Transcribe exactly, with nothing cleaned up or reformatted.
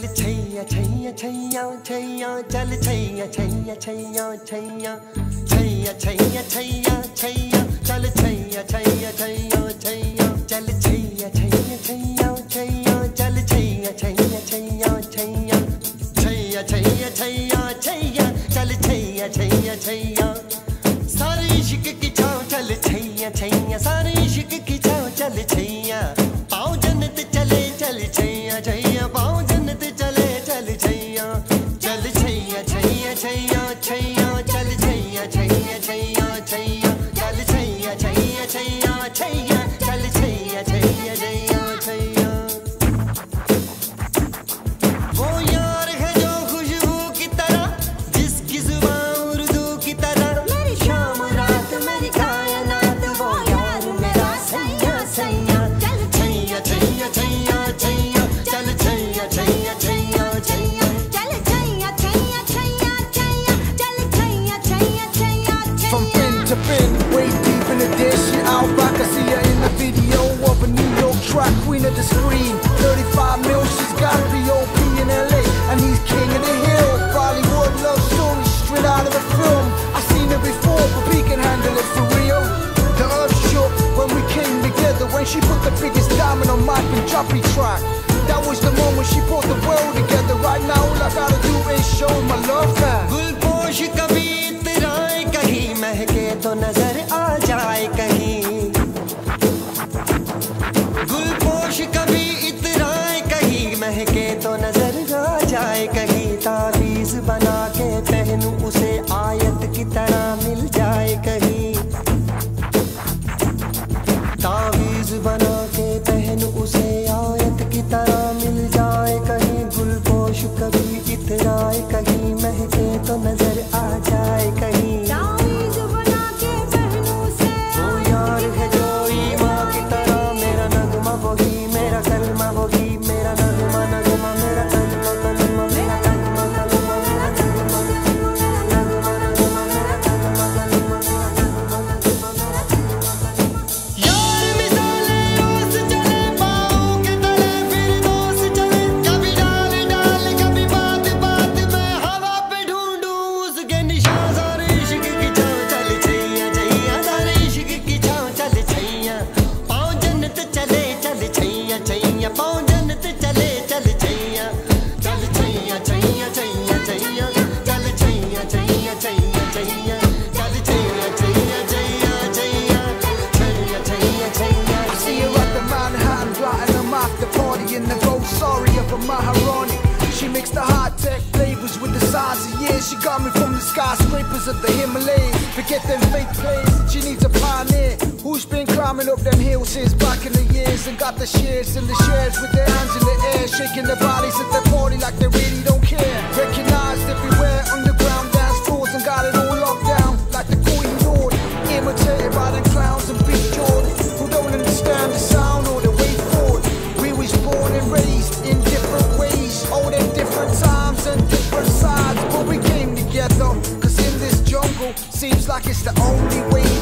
चल छैया छैया छैया छैया चल छैया छैया छैया छैया छैया छैया छैया छैया चल छैया छैया छैया छैया चल छैया छैया छैया छैया चल छैया छैया छैया छैया छैया छैया छैया छैया चल छैया छैया छैया सारे इश्क की छाँव चल छैया छैया सारे इश्क की छाँव चल छैया पाँव जन्नत चले चल छैया छैया पाँव जन्नत चले चल छैया चल छैया छैया छैया छैया चल छैया छैया छैया छैया चल छैया छैया छैया छैया चल छैया छैया छैया छैया वो यार है जो खुशबू की तरह जिसकी जुबान उर्दू की तरह मेरी शाम रात मेरी कायनात वो यार मेरा सैया सैया चल छैया छैया छैया छैया चल छैया छैया छैया छैया चल छैया छैया छैया छैया चल Chaiyya Chaiyya Chaiyya From fin to fin, way deep in the dish. Out back, I see her in the video of a New York track queen of the screen. thirty-five mil, she's gotta be O P in L A, and he's king of the hill. Bollywood love story straight out of the film. I seen her before, but we can handle it for real. The earth shook when we came together, when she put the biggest diamond on my Punjabi track. That was the moment she brought the world together. Right now, all I gotta do is show my love back. गुलपोश कभी इतराए कहीं महके तो नजर आ जाए कहीं गुलपोश कभी इतराए कहीं महके तो नजर आ जाए कहीं तावीज बना के पहनूं उसे आयत की तरह मिल जाए कहीं तावीज बना के पहनूं उसे आयत की तरह मिल जाए कहीं गुलपोश कभी इतराए कहीं महके तो नजर आ जाए कहीं तावीज बना के पहनूं उसे वो यार है जो ईमा की तरह मेरा नगमा वही मेरा कलमा वही मेरा नगमा नगमा मेरा कलमा कलमा मेरा कलमा कलमा मेरा कलमा नगमा नगमा मेरा कलमा कलमा यार मिसाले रोज चले पाँव के तले फिर दोस्त चले कभी डाल डाल कभी बात बात में हवा पे ढूंढूं उसके निशान सारे इश्क की छाँव चल छैया छैया सारे इश्क की छाँव चल छैया पाँव जन्नत चले चल छैया छैया पाँव जन्नत चले चल छैया चल छैया छैया छैया छैया चल छैया छैया छैया छैया चल Chaiyya Chaiyya Chaiyya Chaiyya Chaiyya Chaiyya Chaiyya I see her at the Manhattan, platinum after party in the gold sorry of a Maharani. She mixed the high-tech flavors with the size of years. She got me from the skyscrapers of the Himalayas. Forget them fake plays, she needs a pioneer who's been climbing up them hills since back in the years and got the shares and the shares with their hands in the air, shaking their bodies at the party like they really don't care. Recognized everywhere, underground dance floors, and got it all locked down like the Queen Lord. Imitated by the clowns and big Jordan who don't understand the sound or the way forward. We was born and raised in different ways, all them different times and different sides, but we came together, cause in this jungle seems like it's the only way